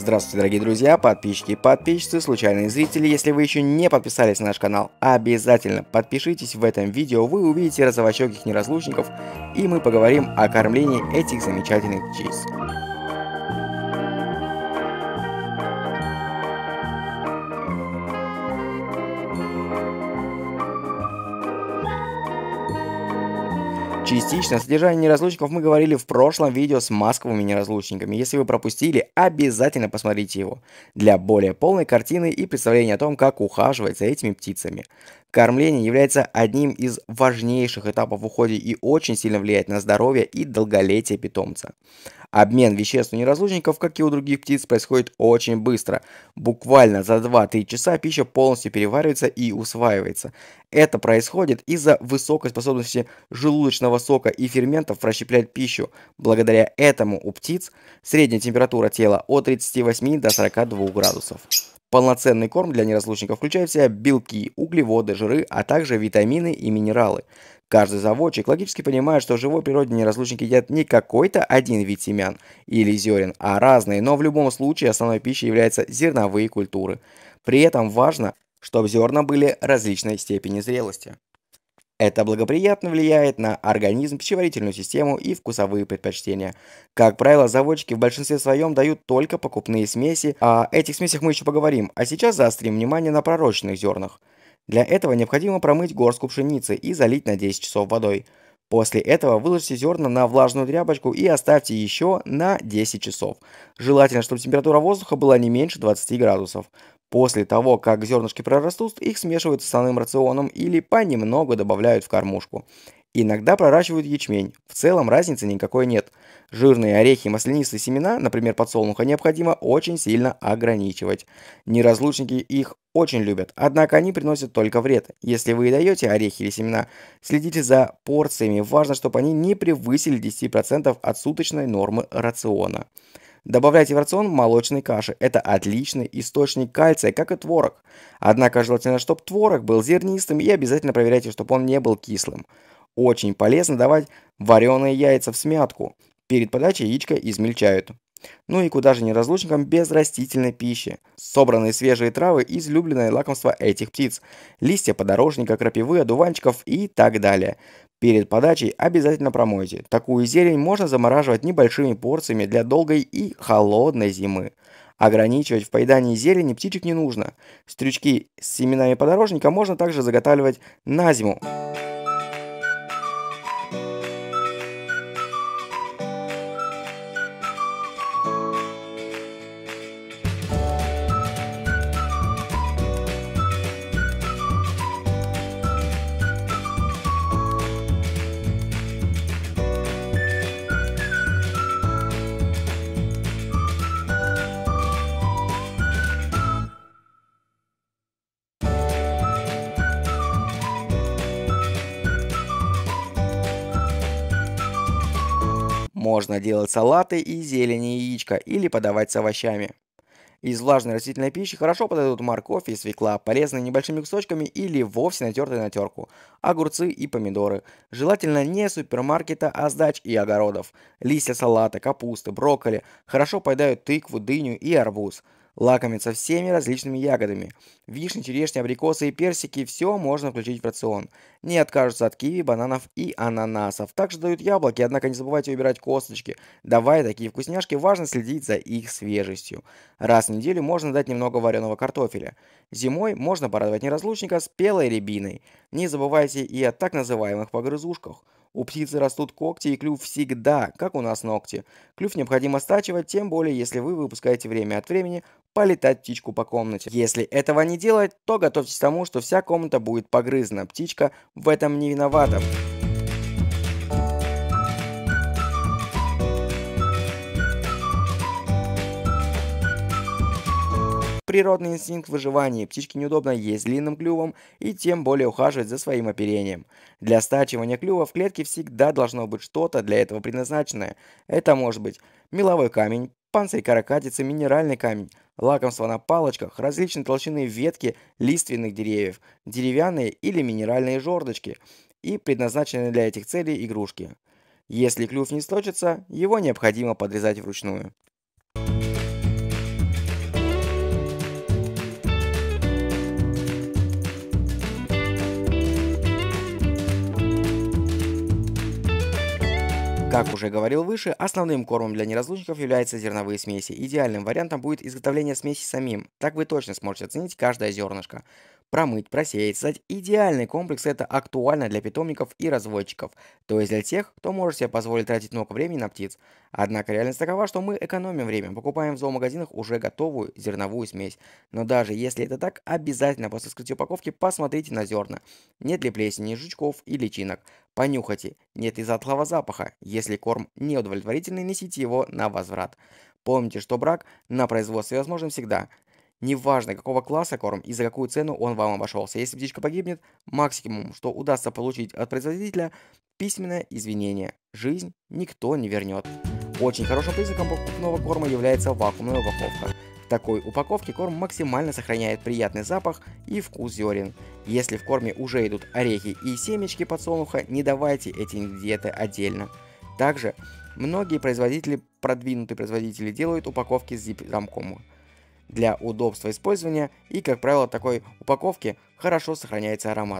Здравствуйте, дорогие друзья, подписчики и подписчицы, случайные зрители. Если вы еще не подписались на наш канал, обязательно подпишитесь. В этом видео вы увидите розовощеких неразлучников, и мы поговорим о кормлении этих замечательных птиц. Частично о содержании неразлучников мы говорили в прошлом видео с масковыми неразлучниками. Если вы пропустили, обязательно посмотрите его для более полной картины и представления о том, как ухаживать за этими птицами. Кормление является одним из важнейших этапов в уходе и очень сильно влияет на здоровье и долголетие питомца. Обмен веществ у неразлучников, как и у других птиц, происходит очень быстро. Буквально за 2-3 часа пища полностью переваривается и усваивается. Это происходит из-за высокой способности желудочного сока и ферментов расщеплять пищу. Благодаря этому у птиц средняя температура тела от 38 до 42 градусов. Полноценный корм для неразлучников включает в себя белки, углеводы, жиры, а также витамины и минералы. Каждый заводчик логически понимает, что в живой природе неразлучники едят не какой-то один вид семян или зерен, а разные, но в любом случае основной пищей являются зерновые культуры. При этом важно, чтобы зерна были различной степени зрелости. Это благоприятно влияет на организм, пищеварительную систему и вкусовые предпочтения. Как правило, заводчики в большинстве своем дают только покупные смеси, о этих смесях мы еще поговорим, а сейчас заострим внимание на пророщенных зернах. Для этого необходимо промыть горстку пшеницы и залить на 10 часов водой. После этого выложите зерна на влажную тряпочку и оставьте еще на 10 часов. Желательно, чтобы температура воздуха была не меньше 20 градусов. После того, как зернышки прорастут, их смешивают с основным рационом или понемногу добавляют в кормушку. Иногда проращивают ячмень. В целом разницы никакой нет. Жирные орехи и маслянистые семена, например, подсолнуха, необходимо очень сильно ограничивать. Неразлучники их очень любят, однако они приносят только вред. Если вы даете орехи или семена, следите за порциями. Важно, чтобы они не превысили 10% от суточной нормы рациона. Добавляйте в рацион молочной каши. Это отличный источник кальция, как и творог. Однако желательно, чтобы творог был зернистым, и обязательно проверяйте, чтобы он не был кислым. Очень полезно давать вареные яйца в смятку. Перед подачей яичко измельчают. Ну и куда же неразлучникам без растительной пищи. Собранные свежие травы – излюбленное лакомство этих птиц. Листья подорожника, крапивы, одуванчиков и так далее. Перед подачей обязательно промойте. Такую зелень можно замораживать небольшими порциями для долгой и холодной зимы. Ограничивать в поедании зелени птичек не нужно. Стрючки с семенами подорожника можно также заготавливать на зиму. Можно делать салаты из зелени и яичка или подавать с овощами. Из влажной растительной пищи хорошо подойдут морковь и свекла, порезанные небольшими кусочками или вовсе натертые на терку, огурцы и помидоры. Желательно не супермаркета, а с дач и огородов. Листья салата, капусты, брокколи хорошо поедают тыкву, дыню и арбуз. Лакомиться всеми различными ягодами. Вишни, черешни, абрикосы и персики – все можно включить в рацион. Не откажутся от киви, бананов и ананасов. Также дают яблоки, однако не забывайте убирать косточки. Давая такие вкусняшки, важно следить за их свежестью. Раз в неделю можно дать немного вареного картофеля. Зимой можно порадовать неразлучника спелой рябиной. Не забывайте и о так называемых погрызушках. У птицы растут когти и клюв всегда, как у нас ногти. Клюв необходимо стачивать, тем более, если вы выпускаете время от времени полетать птичку по комнате. Если этого не делать, то готовьтесь к тому, что вся комната будет погрызена. Птичка в этом не виновата. Природный инстинкт выживания. Птичке неудобно есть длинным клювом и тем более ухаживать за своим оперением. Для стачивания клюва в клетке всегда должно быть что-то для этого предназначенное. Это может быть меловой камень, панцирь каракатицы, минеральный камень, лакомство на палочках, различной толщины ветки лиственных деревьев, деревянные или минеральные жердочки и предназначенные для этих целей игрушки. Если клюв не сточится, его необходимо подрезать вручную. Как уже говорил выше, основным кормом для неразлучников являются зерновые смеси. Идеальным вариантом будет изготовление смеси самим. Так вы точно сможете оценить каждое зернышко. Промыть, просеять, создать идеальный комплекс — это актуально для питомников и разводчиков, то есть для тех, кто может себе позволить тратить много времени на птиц. Однако реальность такова, что мы экономим время, покупаем в зоомагазинах уже готовую зерновую смесь. Но даже если это так, обязательно после вскрытия упаковки посмотрите на зерна. Нет ли плесени, жучков и личинок. Понюхайте, нет ли затхлого запаха. Если корм неудовлетворительный, несите его на возврат. Помните, что брак на производстве возможен всегда. Неважно, какого класса корм и за какую цену он вам обошелся. Если птичка погибнет, максимум, что удастся получить от производителя — письменное извинение. Жизнь никто не вернет. Очень хорошим признаком покупного корма является вакуумная упаковка. В такой упаковке корм максимально сохраняет приятный запах и вкус зерен. Если в корме уже идут орехи и семечки подсолнуха, не давайте эти ингредиенты отдельно. Также многие продвинутые производители делают упаковки с zip-замком. Для удобства использования и, как правило, такой упаковки хорошо сохраняется аромат.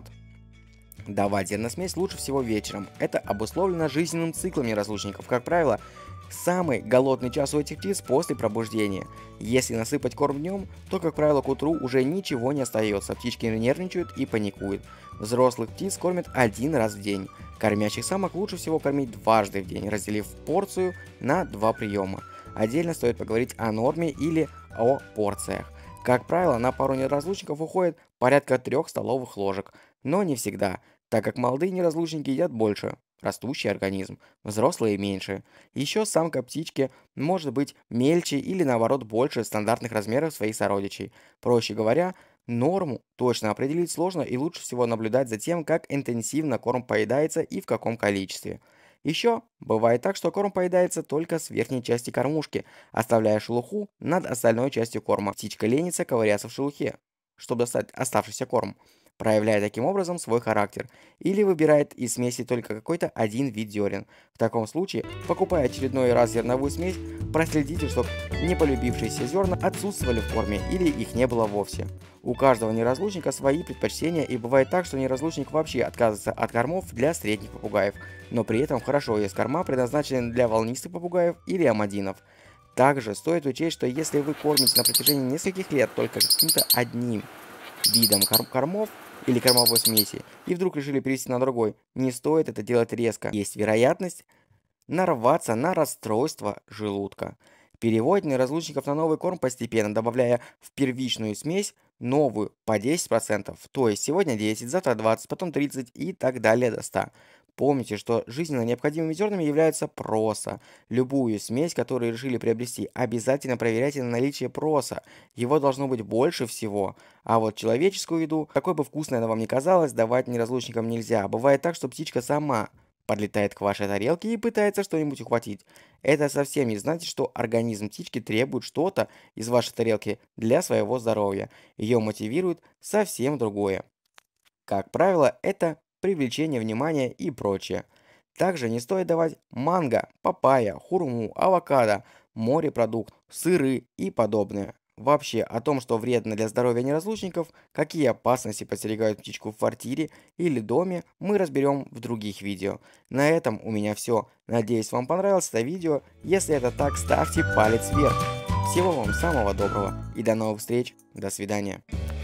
Давать зерносмесь лучше всего вечером. Это обусловлено жизненным циклом неразлучников. Как правило, самый голодный час у этих птиц после пробуждения. Если насыпать корм днем, то, как правило, к утру уже ничего не остается. Птички нервничают и паникуют. Взрослых птиц кормят один раз в день. Кормящих самок лучше всего кормить дважды в день, разделив порцию на 2 приема. Отдельно стоит поговорить о норме или о порциях. Как правило, на пару неразлучников уходит порядка 3 столовых ложек, но не всегда, так как молодые неразлучники едят больше, растущий организм, взрослые меньше. Еще самка птички может быть мельче или наоборот больше стандартных размеров своих сородичей. Проще говоря, норму точно определить сложно, и лучше всего наблюдать за тем, как интенсивно корм поедается и в каком количестве. Еще бывает так, что корм поедается только с верхней части кормушки, оставляя шелуху над остальной частью корма. Птичка ленится ковыряться в шелухе, чтобы достать оставшийся корм, проявляя таким образом свой характер, или выбирает из смеси только какой-то один вид зерен. В таком случае, покупая очередной раз зерновую смесь, проследите, чтобы не полюбившиеся зерна отсутствовали в корме или их не было вовсе. У каждого неразлучника свои предпочтения, и бывает так, что неразлучник вообще отказывается от кормов для средних попугаев, но при этом хорошо ест корма, предназначенные для волнистых попугаев или амадинов. Также стоит учесть, что если вы кормите на протяжении нескольких лет только каким-то одним видом кормов или кормовой смеси, и вдруг решили перейти на другой, не стоит это делать резко. Есть вероятность нарваться на расстройство желудка. Переводим неразлучников на новый корм постепенно, добавляя в первичную смесь новую по 10%. То есть сегодня 10, завтра 20, потом 30 и так далее до 100. Помните, что жизненно необходимыми зернами являются проса. Любую смесь, которую решили приобрести, обязательно проверяйте на наличие проса. Его должно быть больше всего. А вот человеческую еду, какой бы вкусной она вам ни казалась, давать неразлучникам нельзя. Бывает так, что птичка сама подлетает к вашей тарелке и пытается что-нибудь ухватить. Это совсем не значит, что организм птички требует что-то из вашей тарелки для своего здоровья. Ее мотивирует совсем другое. Как правило, это привлечение внимания и прочее. Также не стоит давать манго, папайя, хурму, авокадо, морепродукт, сыры и подобное. Вообще о том, что вредно для здоровья неразлучников, какие опасности подстерегают птичку в квартире или доме, мы разберем в других видео. На этом у меня все. Надеюсь, вам понравилось это видео. Если это так, ставьте палец вверх. Всего вам самого доброго и до новых встреч. До свидания.